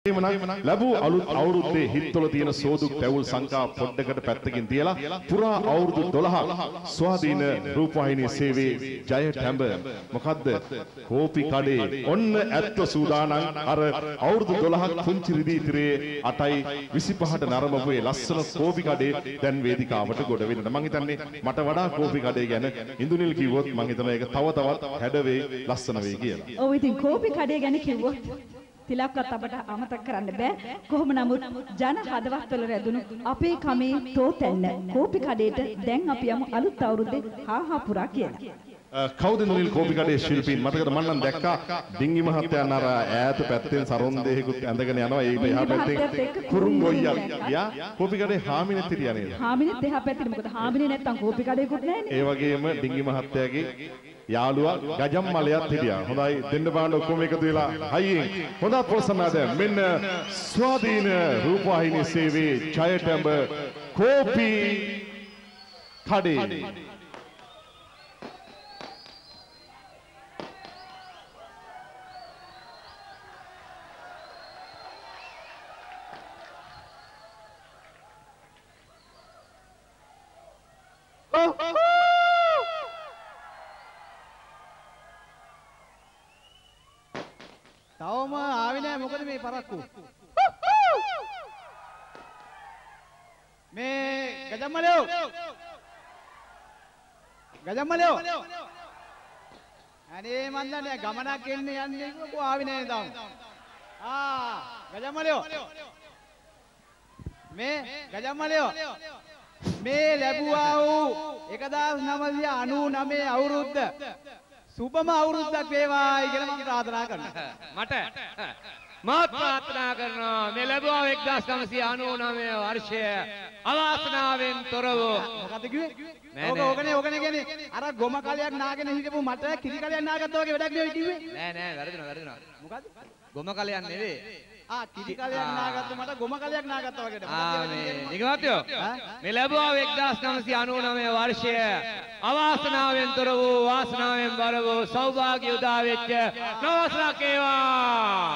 ලැබූ අලුත් අවුරුද්දේ හිත්වල තියෙන සෝදුක් තැවුල් සංකා පොඩ්ඩකට පැත්තකින් තියලා පුරා අවුරුදු 12ක් ස්වාධීන රූපවාහිනී සේවයේ ජය ටැඹ මොකද්ද කෝපි කඩේ ඔන්න ඇත්ත සූදානම් අර අවුරුදු 12ක් පුංචි රිදී තිරේ 8යි 25ට නරඹපු ඒ ලස්සන කෝපි කඩේ දැන් වේදිකාවට ගොඩ වෙනවා. මම හිතන්නේ මට වඩා කෝපි කඩේ ගැන ඉන්දුනිල් කිව්වොත් මම හිතනවා ඒක තව තවත් හැඩ වෙයි ලස්සන වෙයි කියලා. ඔව් ඉතින් කෝපි කඩේ ගැන කිව්වොත් තිලක්වත් අපට අමතක කරන්න බෑ. කොහොම නමුත් ජන හදවත්වල රැඳුණු අපේ කමේ තෝතැන්න කෝපි කඩේට දැන් අපි යමු අලුත් අවුරුද්දේ හාහා පුරා කියලා. කවුද නුනිල් කෝපි කඩේ ශිල්පීන් මතකද මම නම් දැක්කා ඩිංගි මහත්තයා අර ඈත පැත්තෙන් සරොන් දෙහෙකුත් ඇඳගෙන යනවා ඒ එහා පැත්තෙන් කුරුම් ගොයියක් ගියා කෝපි කඩේ හාමිනෙත් හිටියා නේද හාමිනෙත් එහා පැත්තේ මොකද හාමිනේ නැත්තම් කෝපි කඩේකුත් නැහැනේ ඒ වගේම ඩිංගි මහත්තයාගේ යාළුවා ගජම් මලයත් හිටියා හොඳයි දෙන්න බාන්න ඔක්කොම එකතු වෙලා හයියෙන් හොඳත් ප්‍රසන්නද මෙන්න ස්වාධීන රූපවාහිනී සේවයේ ජය ටැඹ කෝපි කඩේ තවම ආවේ නැහැ මොකද මේ පරක්කු මේ ගජම්මලෝ අනේ මන් දන්නේ ගමනක් එන්නේ යන්නේ කොහොම ආවේ නැහැ තාම ගජම්මලෝ මේ ගජම්මලෝ මේ ලැබුවා වූ 1999 අවුරුද්ද සුබම අවුරුද්දක් වේවායි කියලා මම ප්‍රාර්ථනා කරනවා. මාත් ප්‍රාර්ථනා කරනවා මේ ලැබුවා 1999 වර්ෂය අවාසනාවෙන් තොරව මොකද කිව්වේ? ඕකනේ කියන්නේ අර ගොම කලයක් නාගෙන හිටපු මට කිරි කලයක් නාගත්තා වගේ වැඩක් නෙවෙයි කිව්වේ. නෑ වැරදුනා. මොකද? ගොම කලයක් නෙවෙයි. කිරි කලයක් නාගත්ත මට ගොම කලයක් නාගත්තා වගේ. මේ නිගමත්යෝ මේ ලැබුවා 1999 වර්ෂය අවාසනාවෙන් තොර වූ වාසනාවෙන් බර වූ සෞභාග්‍ය උදා වෙච්ච නවසරක් වේවා.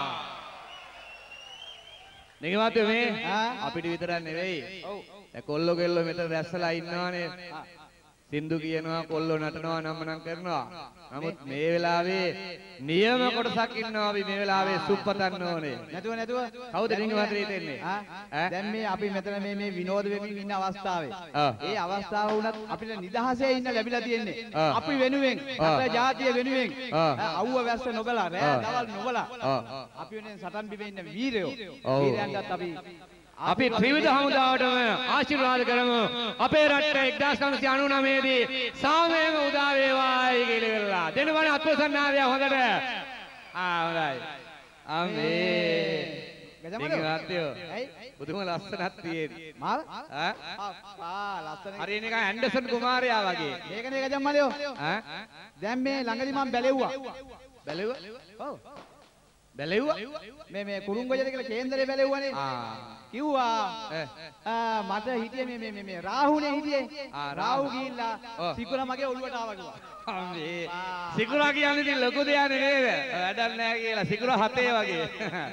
නිගමත්යෝ මේ අපිට විතරක් නෙවෙයි. දැන් කොල්ලෝ කෙල්ලෝ මෙතන රැස්සලා ඉන්නවානේ. සින්දු කියනවා කොල්ලෝ නටනවා නම්මනම් කරනවා. නමුත් මේ වෙලාවේ නියම කොටසක් ඉන්නවා අපි මේ වෙලාවේ සුප්පතන්න ඕනේ. නැතුව කවුද රින්ගවතේ ඉතින්නේ? දැන් මේ අපි මෙතන මේ විනෝද වෙමින් ඉන්න අවස්ථාවේ. ඒ අවස්ථාව වුණත් අපිට නිදහසේ ඉන්න ලැබිලා තියෙන්නේ. අපි වෙනුවෙන් අපේ ජාතිය වෙනුවෙන් අවුව වැස්ස නොබලා රෑ දවල් නොබලා අපි වෙනුවෙන් සටන් බිමේ ඉන්න වීරයෝ. වීරයන්ටත් අපි ත්‍රිවිධ හමුදාවටම ආශිර්වාද කරමු. අපේ රට 1999 දී සාමයම උදා වේවායි කියලා ඉවරලා. දෙන්න බණ අත්පොසන්නාවිය හොඳට. හොඳයි. අම්මේ. ගජමලෝ. ඇයි? බුදුම ලස්සනක් තියෙදි. මාව? ලස්සන. හරි නිකන් ඇන්ඩර්සන් කුමාරයා වගේ. මේකනේ ගජමලෝ. දැන් මේ ළඟදි මම බැලෙව්වා. ඔව්. බැලෙව්වා මේ කුරුංගොජද කියලා කේන්දරේ බැලෙව්වනේ කිව්වා මට හිටියේ මේ රාහුනේ හිටියේ රාහු ගිහිල්ලා සිකුරා මගේ ඔළුවට ආවා කිව්වා මේ සිකුරා කියන්නේ ඉතින් ලොකු දෙයක් නේද වැඩක් නැහැ කියලා සිකුරා හතේ වගේ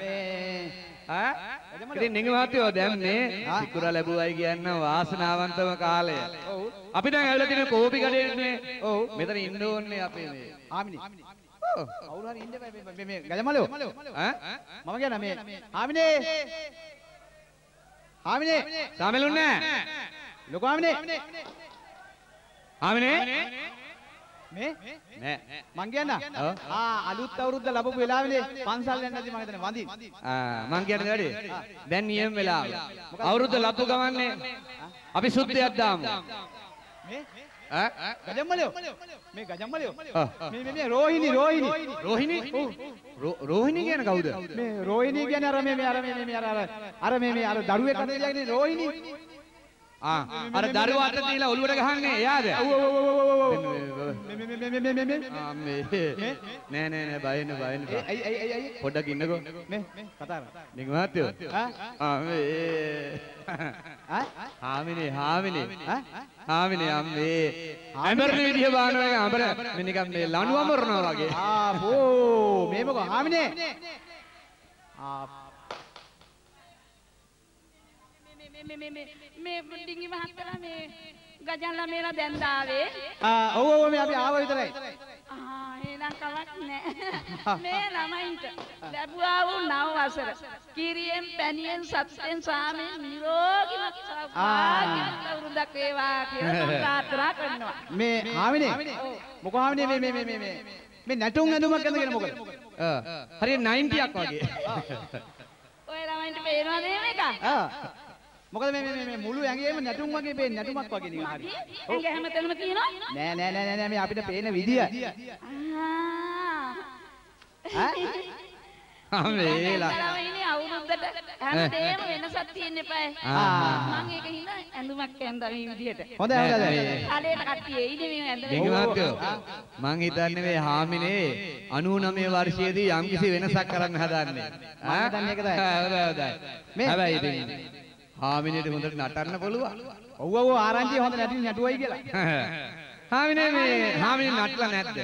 ඉතින් නිග මහත්තයෝ දැන් මේ සිකුරා ලැබුවයි කියන්න වාසනාවන්තම කාලය අපි දැන් ඇවිල්ලා තියෙන කෝපි කඩේනේ ඔව් මෙතන ඉන්න ඕනේ අපේ මේ ආමිනි අවුල් හරි ඉන්න මේ ගජමලෝ මම කියන මේ ආමිනේ සාමෙලුන් නෑ ලොකෝ ආමිනේ මේ නෑ මං කියන්න අලුත් අවුරුද්ද ලැබපු වෙලාවේනේ පන්සල් යන්න නැති මම හිතන්නේ වඳින් මං කියන්නේ වැඩි දැන් නියම වෙලාව අවුරුද්ද ලැබු ගමන්නේ අපි සුද්ධියක් දාමු ගජම්මලෝ මේ ගජම්මලෝ මේ රෝහිණි කියන කවුද මේ රෝහිණි කියන්නේ අර මේ දරුවෙක් අතේ තියාගෙන රෝහිණි අර දරුවා අත තියලා ඔළුවට ගහන්නේ එයාද නෑ බය වෙන්න පොඩ්ඩක් ඉන්නකෝ මේ කතා කරා නිගමත්යෝ හාමිනේ අම්මේ අඹරන විදිය බානවා එක අඹර මේ නිකන් මේ ලණු අඹරනවා වගේ ආ බෝ මේ මොකෝ හාමිනේ මේ ඩිංගි මහත්තයා මේ ගජන්ලා මේලා දැන් දාවේ. ඔව් මේ අපි ආව විතරයි. එහෙනම් කමක් නැහැ. මේ ළමයින්ට ලැබුවා වූ නව වසර කිරියෙන් පැණියෙන් සතුටෙන් සාමයෙන් නිරෝගීමත් සෞඛ්‍යවත් අවුරුද්දක් වේවා කියලා මම ප්‍රාර්ථනා කරනවා. මේ ආවිනේ මොකෝ ආවිනේ මේ නැටුම් ඇඳුමක් ඇඳගෙන මොකද? හරියට 90ක් වගේ. ඔය ළමයින්ට පේනවද මේක? මොකද මේ මුළු ඇඟේම නැටුම් වගේ පේන නැටුමක් වගේ නිකන් හරි. ඇඟ හැමතැනම තියෙනවා? නෑ මේ අපිට පේන විදිය. මේලා. ළමයිනේ අවුරුද්දට හැමදේම වෙනසක් තියෙන්න එපායි. මම ඒක හිනා ඇඳුමක් ඇඳලා මේ විදියට. හොඳයි. කඩේට කට්ටිය එයිනේ මේ ඇඳගෙන. ඩිංගි මහත්තයෝ මං හිතන්නේ මේ හාමිනේ 99 වර්ෂයේදී යම්කිසි වෙනසක් කරන්න හදන්නේ. මම හිතන්නේ ඒක තමයි. හොඳයි. හැබැයි ඉතින් හාමිනේට හොඳට නටන්න පුළුවන්. ඔව් ආරංචි හොඳ නැටුවයි කියලා. හාමිනේ නටලා නැද්ද?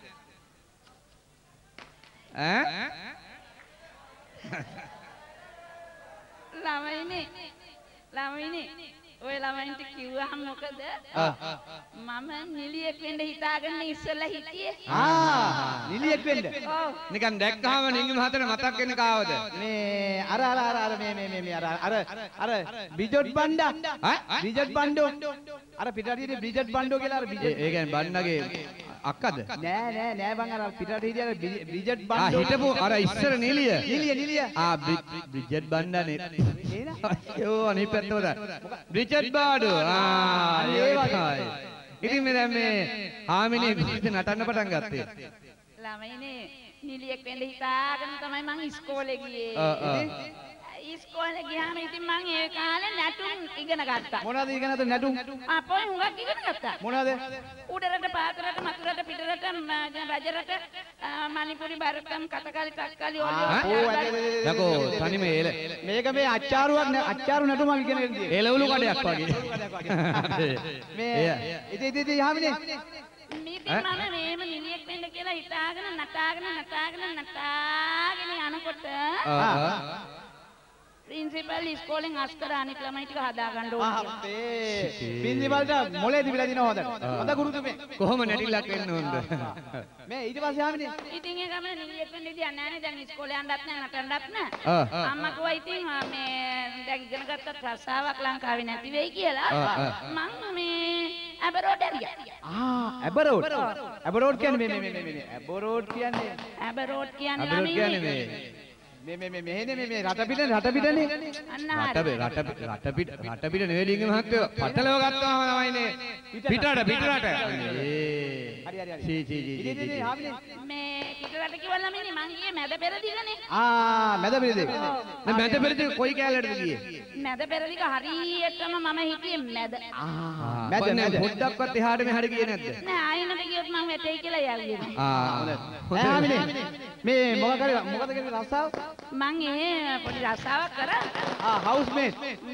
ළමයිනේ ඔය ළමයින්ට කිව්වහම මොකද? මම නිලියෙක් වෙන්න හිතාගෙන ඉස්සෙල්ලා හිටියේ. නිලියෙක් වෙන්න. ඔව්. නිකන් දැක්කහම ඩිංගි මහත්තයාට මතක් වෙන්නේ කාවද? මේ අර බ්‍රිජට් බණ්ඩා. බ්‍රිජට් බණ්ඩෝ. අර පිටරටියේ බ්‍රිජට් බණ්ඩෝ කියලා අර බ්‍රිජට්. ඒ කියන්නේ බණ්ඩාගේ අක්කද? නෑ බං අර පිටරටියේ අර බ්‍රිජට් බණ්ඩෝ. හිටපු අර ඉස්සර නිලිය. නිලිය. බ්‍රිජට් බණ්ඩානේ. යෝ අනිත් පැත්ත හොදා. බ්‍රිජට් බාඩෝ. ඉතින් මේ දැන් මේ හාමිනේ විදිහට නටන්න පටන් ගත්තේ. ළමයිනේ නිලියෙක් වෙන්න හිතාගෙන තමයි මං ඉස්කෝලේ ගියේ. ඉස්කෝලේ ගියාම ඉතින් මං ඒ කාලේ නැටුම් ඉගෙන ගත්තා. මොනවද ඉගෙන ගත්තේ නැටුම්? අපෝයි හුඟක් ඉගෙන ගත්තා. මොනවද? උඩරට පාතරට මතුරට පිටරට රජරට මණිපුරි භරතම් කතකාලි තක්කාලි යකෝ තනිම ඒල මේක මේ අච්චාරු නැටුමක් ඉගෙනගෙන තියෙන්නේ. ඒලවලු කඩයක් වගේ. මේ ඉතින් යහමිනේ මම මේම නිලියෙක් වෙන්න කියලා හිතාගෙන නටාගෙන යනකොට प्रिंसिपल ඉස්කෝලෙන් අස්කර අනිත් ළමයි ටික හදා ගන්න ඕනේ. प्रिंसिपල්ට මොලේ තිබිලා දිනව හොඳට. හොඳ ගුරුතුමේ. කොහොම නැටිලක් වෙන්න ඕනද? මේ ඊට පස්සේ ආමිනේ. ඉතින් ඒ ගමන නිලියෙක් වෙන්න ඉතින් යන්නේ නැහැ. දැන් ඉස්කෝලේ යන්නත් නැහැ නටන්නත් නැහැ. අම්මා කිව්වා ඉතින් මේ දැන් ඉගෙන ගත්තත් රසාවක් ලංකාවේ නැති වෙයි කියලා. මම මේ ඇබරෝඩ් ඇරියා. ඇබරෝඩ්. ඇබරෝඩ් කියන්නේ මේ ඇබරෝඩ් කියන්නේ මේ රට පිටනේ රට පිට නෙවෙයි ඩිංගි මහත්තයෝ පටලව ගත්තාම තමයිනේ පිටරට හරි මේ පිටරට කිව්වම ඉන්නේ මං ගියේ මැද පෙරදිගනේ මැද පෙරදිග මැද පෙරදිග කොයි කැලේටද ගියේ මැද පෙරදිග හරියටම මම හිටියේ මැද මැද පොඩ්ඩක්වත් එහාට මෙහාට ගියේ නැද්ද නෑ ආයෙනට ගියොත් මං වැටෙයි කියලා යව්වේ හොඳයි මේ මොකද කරේ රස්සාව මං ඒ පොඩි රස්සාවක් කරා හවුස්මේට්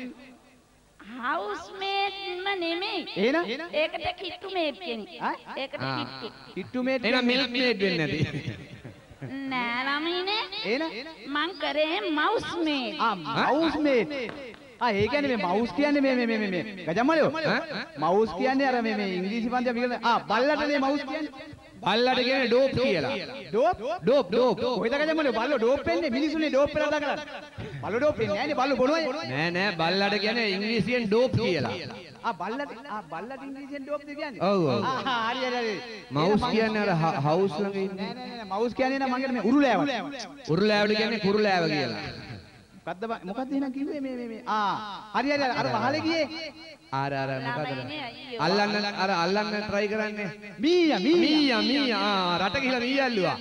නෙමෙයි එහෙනම් ඒකට කිට්ටු මේට් කියන්නේ ඒකට කිට්ටු මේට් එහෙනම් මිල්ක් මේට් වෙන්නේ නැති නෑ ළමයිනේ එහෙනම් මං කරේ මවුස් මේට් මවුස් මේට් ඒ කියන්නේ මේ මවුස් කියන්නේ මේ ගජම්මලෝ මවුස් කියන්නේ අර මේ ඉංග්‍රීසි පන්ති අපි කියන බල්ලටනේ මවුස් කියන්නේ බල්ලට කියන්නේ ඩෝප් කියලා ඩෝප් කොහෙද ගජම්මලෝ බල්ලෝ ඩෝප් වෙන්නේ මිනිසුනේ ඩෝප් වෙලා දාගලා බල්ලෝ ඩෝප් වෙන්නේ නෑනේ බල්ලෝ බොනවයි නෑ බල්ලට කියන්නේ ඉංග්‍රීසියෙන් ඩෝප් කියලා බල්ලට ඉංග්‍රීසියෙන් ඩෝප්ද කියන්නේ ඔව් හරි මවුස් කියන්නේ අර හවුස් ළඟ ඉන්නේ නෑ මවුස් කියන්නේ නම් මං කියන්නේ මේ උරුලෑවට කියන්නේ කුරුලෑව කියලා මොකද්ද එහෙනම් කිව්වේ මේ හරි අර වහලේ ගියේ අර මොකද්ද අල්ලන්න try කරන්නේ මීයා රට ගිහලා මීයා ඇල්ලුවා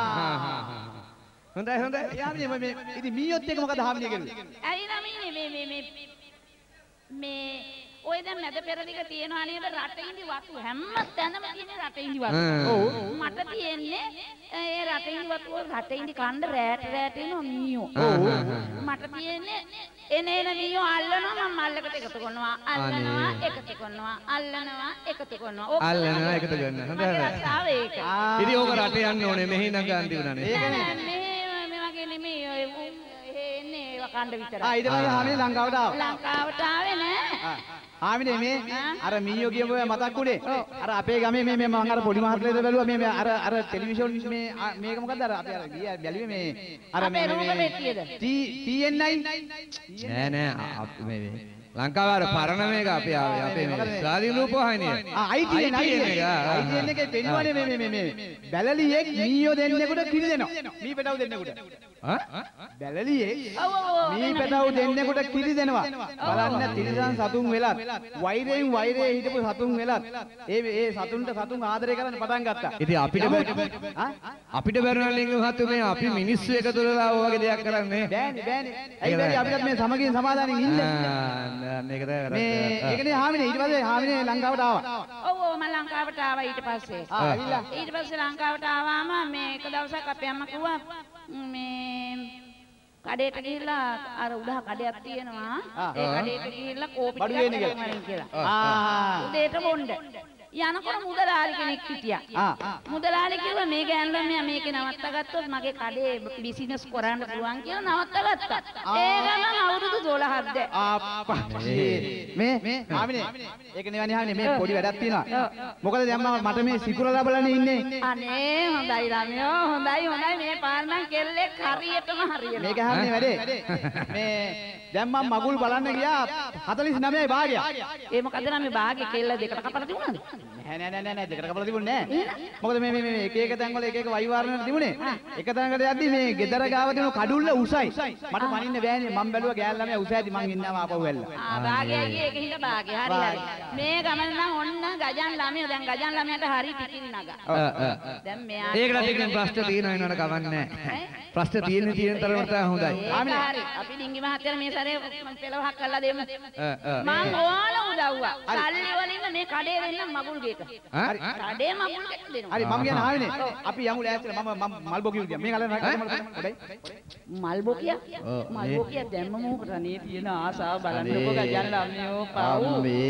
හොඳයි යාමිනේ මේ ඉතින් මීයොත් එක මොකද හාමිනේ කරුවේ ඇයි ළමයිනේ මේ ඔය දැන් මැද පෙරදිග තියනවා නේද රටින්දි වතු හැම තැනම තියෙන රටින්දි වතු. ඔව්. මට තියෙන්නේ ඒ රටින්දි වතු රටින්දි කණ්ඩ රෑට එන මීයෝ. ඔව්. මට තියෙන්නේ එන මීයෝ අල්ලනවා මම මල්ලකට එකතු කරනවා. අල්ලනවා එකතු කරනවා. අල්ලනවා එකතු කරනවා. හොඳයි. ඉතින් ඕක රට යන්න ඕනේ මෙහි නම් ගාන්ති උනානේ. මේ වගේ නෙමෙයි එන්නේ කණ්ඩ විතරයි. ඊට පස්සේ හාමිනේ ලංකාවට ආවා. ලංකාවට ආවේ නෑ. හාමිනේ මේ අර මීයෝ කියපු මතක් උනේ. අර අපේ ගමේ මේ මම අර පොඩි මහත්ලේද බැලුවා මේ අර ටෙලිවිෂන් මේක මොකද්ද අර අපි අර බැලුවේ මේ අර අපේ රූප පෙට්ටියද? TNI නෑ මේ ලංකාව අර පරණ මේක අපේ මේ ස්වාධීන රූපවාහිනිය. ITN එකේ පෙන්වන්නේ මේ බැලලියෙක් මීයෝ දෙන්නෙකුට කිරි දෙනවා. මී පෙටව දෙන්නෙකුට. බැලලියෙක් මී පෙටව දෙන්නෙකුට කිරි දෙනවා. බලන්න තිරිසන් සතුන් වෙලත් වෛරයෙන් වෛරයේ හිටපු සතුන් වෙලත් ඒ සතුන්ට සතුන් ආදරය කරන්න පටන් ගත්තා. ඉතින් අපිට බැරුණා මහත්තයෝ මේ අපි මිනිස්සු එකතු වෙලා ඔය වගේ දෙයක් කරන්නේ. බෑනේ. ඇයි බැරි අපිටත් මේ සමගින් සමාදානෙන් ඉන්න. මේක තමයි මේ ඒකනේ හාමිනේ ඊට පස්සේ හාමිනේ ලංකාවට ආවා. ඔව් මම ලංකාවට ආවා ඊට පස්සේ. ආවිලා. ඊට පස්සේ ලංකාවට ආවම මේ එක දවසක් අපේ අම්මා කිව්වා මේ කඩේට ගිහිල්ලා අර උඩහ කඩයක් තියෙනවා. ඒ කඩේට ගිහිල්ලා කෝපි ටිකක් ගන්න කියලා. උදේට බොන්න. යනකොට මුදලාලි කෙනෙක් හිටියා. මුදලාලි කිව්වා මේ ගෑනුලා මෙයා මේකේ නවත්තා ගත්තොත් මගේ කඩේ බිසිනස් කරන්න පුළුවන් කියලා නවත්තා ගත්තා. ඒ ගමන් අවුරුදු 12ක්ද. මේ හාමිනේ ඒක නෙවෙයි හාමිනේ මේ පොඩි වැඩක් තියෙනවා. මොකද දැන් මට මේ සිකුරලා බලන්න ඉන්නේ. අනේ හොඳයි ළමයෝ හොඳයි මේ පාරනම් කෙල්ලෙක් හරියටම හරියනවා. මේක හාමිනේ වැඩේ. මේ දැන් මම මගුල් බලන්න ගියා 49යි භාගයක්. ඒ මොකද නම් මේ භාගේ කෙල්ල දෙකට කපලා තිබුණාද? නෑ දෙකට කපලා තිබුණේ නෑ. මොකද මේ එක එක තැන් වල එක එක වයිවාරණ තිබුණේ. එක තැනකට යද්දි මේ ගෙදර ගාව තියෙන කඩුල්ල උසයි. මට පනින්න බෑනේ. මම බැලුවා ගෑල් ළමයා උස ඇති මං ඉන්නවා ආපහු වෙල්ලා. භාගේ ගියේ ඒක හින්දා භාගේ හරි. මේ ගමන නම් ඔන්න ගජන් ළමයෝ දැන් ගජන් ළමයාට හරි ටිකින් නගා. දැන් මෙයා ඒකට ටිකෙන් ප්‍රශ්න තියෙනවා නේද කවන්නේ නැහැ. ප්‍රශ්න තියෙන තරමට හොඳයි. හරි. අපි ඩිංගි මහත්තයා මේ සැරේ පෙළවහක් කරලා දෙමු. මං ඕන උදව්වා. සල්ලි වලින් මේ කඩේ දෙන්න මගුල් ගේක. හරි. කඩේ මගුල් ගෙට දෙනවා. හරි මම කියන ආවනේ. අපි යමු ලෑස්තිලා මම මල්බෝ කිව්වා ගියා. මේ ගලන හොඳයි. මල්බෝකියා දැම්ම මොකට නේ තියෙන ආසාව බලන්නකො ගජන් ළමයෝ පව්.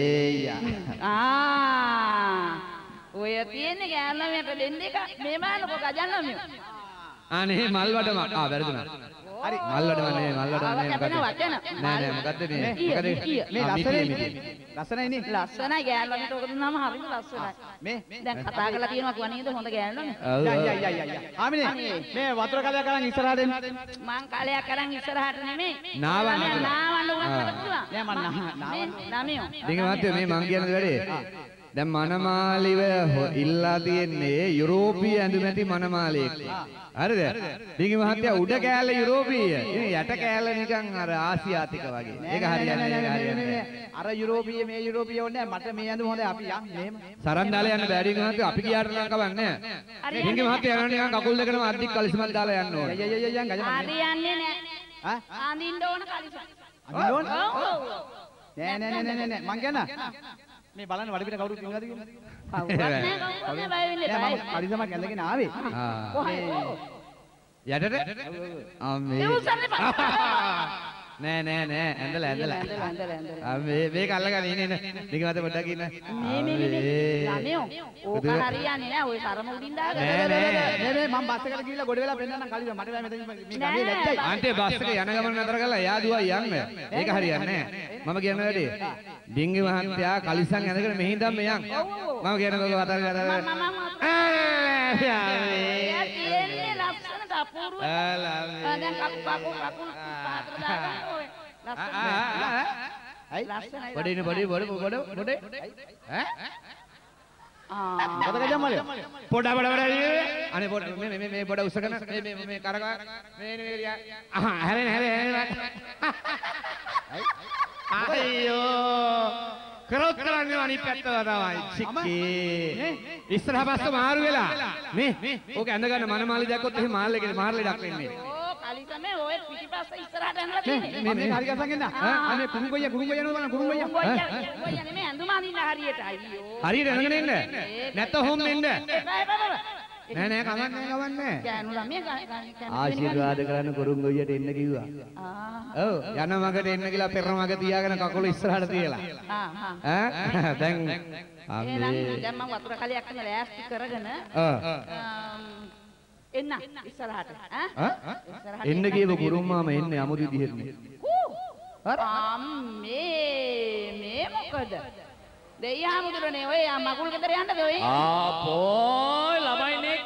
ඔය තියෙන ගෑනලමයට දෙන්න එක මේ මානකො ගජන් ළමයෝ. අනේ මල් වඩම වැරදුනා. හරි මල් වඩම නේ මොකද්ද නෑ මොකද්ද මේ ලස්සනයි නේ ලස්සනයි ගෑනලමයට ඔක දුන්නාම හරිම ලස්සනයි. මේ දැන් කතා කරලා කියනවා කිව්වා නේද හොඳ ගෑනලම. ආමිනේ මේ වතුර කලයක් අරන් ඉස්සරහට එන්න. මං කලයක් අරන් ඉස්සරහට නෙමෙයි. නාවන්න උනත් පුළුවන්. නෑ මං නාමියෝ. ඩිංගි මහත්තයෝ මේ මං කියන වැඩේ දැන් මනමාලිව ඉල්ලා තියෙන්නේ යුරෝපීය ඇඳුමැති මනමාලයෙක්. හරිද? ඩිංගි මහත්තයා උඩ කෑල්ල යුරෝපීය. ඉතින් යට කෑල්ල නිකන් අර ආසියාතික වගේ. ඒක හරියන්නේ නැහැ. අර යුරෝපීය මේ යුරෝපීය ඕනේ මට මේ ඇඳුම හොඳයි අපි යන් මෙහෙම. සරන් දාලා යන්න බෑ ඩිංගි මහත්තයා අපි ගියාට නම් කවන්නේ නැහැ. ඩිංගි මහත්තයා යනවා නිකන් කකුල් දෙකම අද්දික් කලිසමක් දාලා යන්න ඕනේ. යන් ගජ මම. හරියන්නේ නැහැ. අඳින්න ඕන කලිසම. අඳින්න ඕන? නෑ මං කියන්න. මේ බලන්න වඩපිට කවුරුත් ඉන්නවද කියලා. කවුරුත් නෑ කවුරුත් නෑ බය වෙන්න එපා. මම පරිසමක් ඇඳගෙන ආවේ. යටට අම්මේ නෑ ඇඳලා මේක අල්ලගන්න ඉන්නේ නේ මත පොඩ්ඩක් ඉන්න මේ ළමයෝ ඕක හරියන්නේ නෑ ඔය සරම උඩින් දාගන්න නෑ මම බස් එකට ගිහිල්ලා ගොඩ වෙලා පෙන්නන්නම් කලින් මට බෑ මෙතන මේ ගමේ වැද්දයි අන්තේ බස් එක යන ගමන නතර කරලා එයා දුවයි යන්න ඒක හරියන්නේ නෑ මම කියන වැඩේ ඩිංගි මහත්තයා කලිසම් ඇඳගෙන මෙහින් දැන් මෙයන් මම කියන කෝක වතර අපූර්ව දැන් කකුල් පාත්‍ර දාගන්න ඕනේ ලස්සනයි පොඩි ඈ මොකද ජම්මලිය පොඩ අනේ පොඩ මේ පොඩ උසකන මේ කරක මේ හැරෙන අයියෝ කරොත් කරන්නේ අනිත් පැත්ත තමයි චික්කේ ඉස්සරහ පස්ස මාරු වෙලා මේ ඕක ඇඳ ගන්න මනමාලි දැක්කොත් එහෙම මාල්ලේ මාර්ලෙඩක් වෙන්නේ ඕ කලිසමේ ඔය පිටිපස්ස ඉස්සරහට ඇඳලා තියෙන්නේ මේ හරි ගසන් එන්න අනේ කුණු ගොයියා නෝන කුණු ගොයියා නෙමෙයි ඇඳුම අඳින්න හරියට අයියෝ හරියට ඇඳගෙන ඉන්න නැත්නම් හොම් වෙන්න නෑ කවන්නේ ගෑනු ළමයා ආශිර්වාද කරන්න කුරුන් ගොයියට එන්න කිව්වා ඔව් යන මගට එන්න කියලා පෙර මග තියාගෙන කකුල ඉස්සරහට තියලා දැන් දැන් මම වතුර කලයක් අන්න ලෑස්ති කරගෙන එන්න ඉස්සරහට එන්න කියව කුරුම්මාම එන්නේ අමුතු විදිහෙන්නේ. මේ මොකද? දෙයියාමුදුරනේ ඔය මකුල් ගෙදර යන්නද ඔය? ආපෝ ළමයිනේ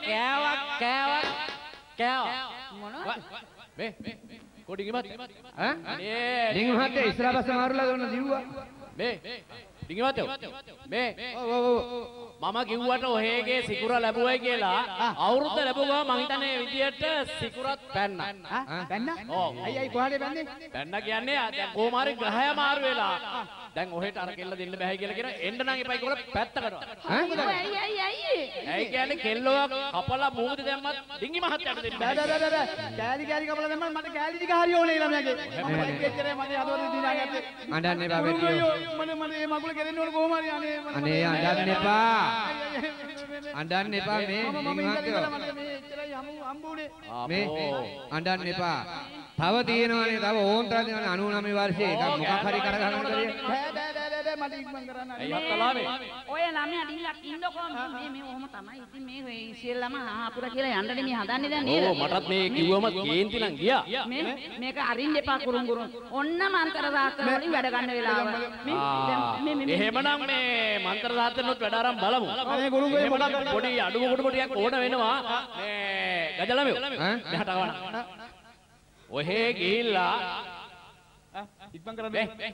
කෑවක් මොනවද? මේ කොඩිගිමත් ඈ ඩිංගි මහත්තයා ඉස්සරහ පස්සේ මාරුලා ගන්න දිව්වා. මේ ඩිංගිමත් මේ මම කිව්වට ඔහේගේ සිකුර ලැබුවයි කියලා අවුරුද්ද ලැබුවා මං හිතන්නේ විදියට සිකුරත් පැන්න. පැන්න? ඔව්. අයියයි කොහාටද පැන්නේ? පැන්න කියන්නේ දැන් කොහොමාරි ග්‍රහය මාරු වෙලා. දැන් ඔහෙට අර කෙල්ල දෙන්න බෑ කියලා කියන එන්න නම් එපයි කියලා පැත්තකට. ඇයි ඇයි කියන්නේ කෙල්ලෝ කපලා මූද දැම්මත් ඩිංගි මහත්තයාට දෙන්න බෑ. බෑ කෑලි කපලා දැම්මම මට කෑලි ටික හරි ඕනේ ළමයාගේ. මම එච්චරේ මම හදවත දිනාගත්තේ. අඬන්න එපා බෙල්ලියෝ. මම මේ මගුල කෙරෙන්න ඕනේ කොහොම හරි අනේ. අනේ අඬන්න එපා. අඬන්න එපා මේ ඩිංගි මහත්තයෝ. මට මේ එච්චරයි හම්බුනේ. මේ අඬන්න එපා. තව තියෙනවානේ තව ඕන්ටා තියෙනවානේ 99 වර්ෂයේ එකක් මොකක් හරි කරගන්න බෑ. බෑ මට ඉක්මන් කරන්න. ඇයි හත්තලාවේ? ඔය ළමයා ඩිල්ලක් ඉන්නකො මේ ඔහොම තමයි. ඉතින් මේ ඉස්සෙල්ලාම ආපුර කියලා යන්නනේ මේ හදන්නේ දැන් නේද? ඕ මටත් මේ කිව්වම කේන්ති නම් ගියා. මේක අරින්න එපා කුරුම් ඔන්න මන්තර දාත්‍ර වලින් වැඩ ගන්න වෙලාව. මේ එහෙමනම් මේ මන්ත්‍ර දාත්‍රනොත් වැඩ ආරම්භ බලමු. අනේ ගුරුගේ එහෙමනම් පොඩි අඩුවකට පොඩියක් ඕන වෙනවා. මේ ගජලමියෝ. මෙහාට ආවන. ඔහේ ගිහිල්ලා ඉක්මන් කරන්න.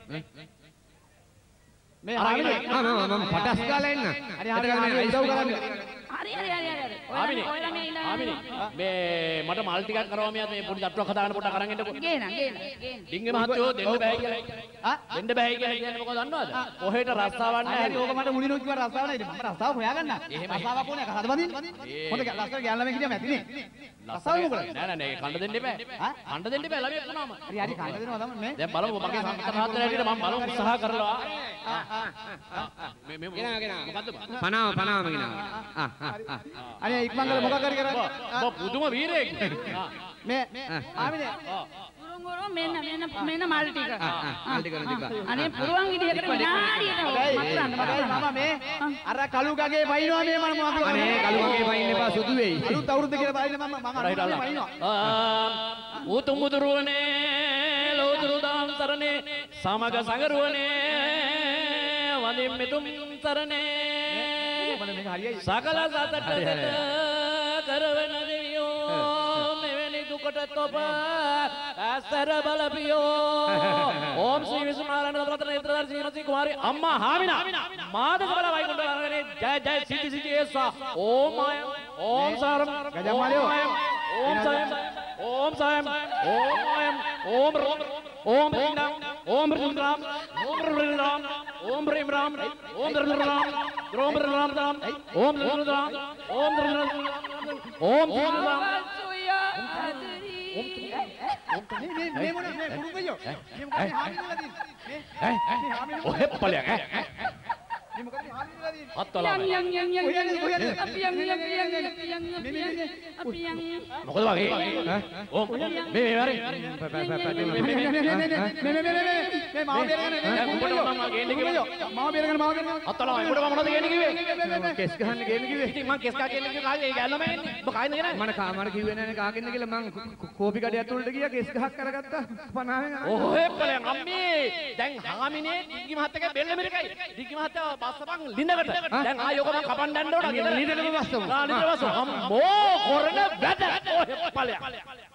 මේ මම පටස් ගාලා එන්න. හරි උදව් කරන්න. හරි. ආමිනේ මේ මට මල් ටිකක් කරවම මියත් මේ පොඩි තට්ටුවක් හදාගන්න පොඩ්ඩක් අරන් එන්නකෝ. ගේන. ඩිංගි මහත්තයෝ දෙන්න බෑ කියලා. දෙන්න බෑ කියලා කියන්නේ මොකද දන්නවද? කොහෙට රස්සාවක් නැහැ. හරි ඕක මට මුලිනුත් කිව්වා රස්සාව නැහැ. මම රස්සාව හොයාගන්න. රස්සාවක් ඕනේ කහද බඳින්න. හොඳ ලස්සන ගෑන් ළමයි හිටියම ඇතිනේ. රස්සාව මොකද? නෑ කන්න දෙන්න එපා. කන්න දෙන්න එපා ළමයි වුණාම. හරි කන්න දෙනවා තමයි මේ. දැන් බලමු මගේ සම්පත හතර හැටියට මම බලමු උත්සාහ කරලා. මේ මොකද්ද? පනාවම ගෙනාවා. අනේ ඉක්මන් කරලා මොකක් හරි කරන්න. ඔබ පුදුම වීරයෙක්. මේ ආමිනේ. ගුරුම් මෙන්න මල් ටික. මල් ටික තිබ්බා. අනේ පුරුවන් විදිහකට විනාඩියට මම මේ අර කළු ගගේ වයින්නවා මේ මම මොකද අනේ කළු ගගේ වයින් එපා සුදු වෙයි. අලුත් අවුරුද්ද කියලා බලන්න මම අර වයින්නවා. උතුම් මුදුරුවනේ ලෝතුරු දාම් සරණේ සමග සංගරුවනේ වදින් මෙතුම් සරණේ මේක හරියයි. සකල සතට කරවන දෙවියෝ මෙවැනි දුකට ඔබ ඇසර බලපියෝ ඕම් ශ්‍රී විසුනාරායණ රත්න නේත්‍රාර ශ්‍රීමති කුමාරී අම්මා හාමිනා මාදක බල වයිකුණ්ඩ වරනේ ජය ජය සිටි සිටි ඒසා ඕම් අය ඕම් සාරම් ගජමාලියෝ ඕම් සයම් ඕම් සයම් ඕම් අයම් ඕම් රෝම් ඕම් රින්නම් ඕම් රින්නම් ඕම් රින්නම් ඕම් රිම් රාම් ඕම් රිම් රාම් ද්‍රෝම් රිම් රාම් දාම් ඕම් රිම් රාම් ඕම් රිම් රාම් ඕම් රිම් රාම් මේ මොන මේ කුරුංගයෝ මේ මොකද හාමිනලා තියෙන්නේ ඔහෙ පලයක් මේ මොකද හාමිනලා තියෙන්නේ අත්තලා මොකද වගේ ඕම් මේ වරේ අත්තලා උඹට මම මොනවද කියන්නේ කිව්වේ කෙස් ගහන්න ගේන්න කිව්වේ. ඉතින් මං කෙස් කා කියන්නේ කාගේ ගැල්ලම එන්නේ ඔබ කායින්ද කියන්නේ මට කිව්වේ නෑනේ කාගෙන්ද කියලා මං කෝපි කඩේ ඇතුළට ගියා කෙස් ගහක් කරගත්තා 50න්. ඔහෙ පලයන් අම්මේ දැන් හාමිනේ දිග්ගි මහත්තයාගේ බෙල්ල මෙරිකයි දිග්ගි මහත්තයා බස්සපන් ලිඳකට දැන් ආයෝක මං කපන්න යන්න ඕන ලිඳටම බස්සමු. ලිඳට බස්සමු අම්මෝ කරන වැඩ ඔහෙ පලයන්